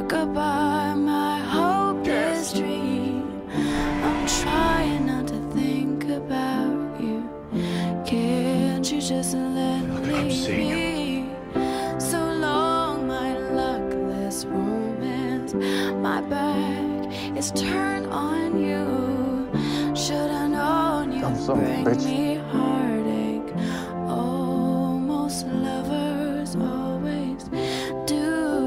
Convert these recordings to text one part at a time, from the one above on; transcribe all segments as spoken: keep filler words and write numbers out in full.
Goodbye, my hopeless dream. I'm trying not to think about you. Can't you just let me be? So long, my luckless romance. My back is turned on you. Should I known you bring me heartache? Oh, most lovers always do.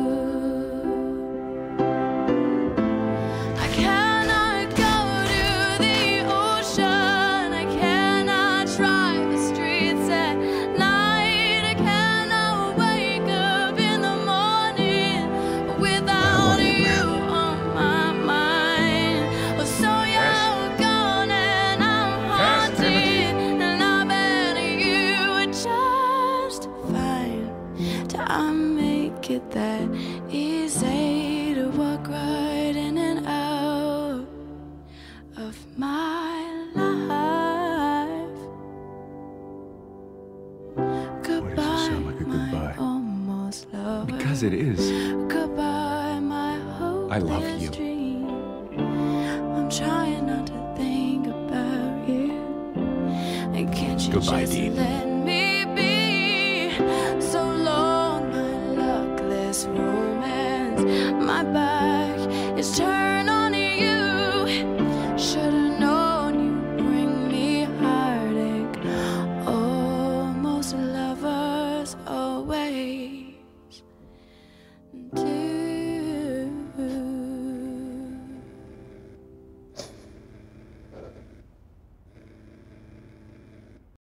I cannot go to the ocean. I cannot drive the streets at night. I cannot wake up in the morning without you on my mind. Oh, so you're gone and I'm haunted, and I bet you would just fine. I make it that easy to walk right in and out of my life. Goodbye, sound like a my goodbye? almost lover. Because it is. Goodbye, my I love hopeless you. dream. I'm trying not to think about you. And can't you Goodbye, just Dean. let me be? So long, my luckless road.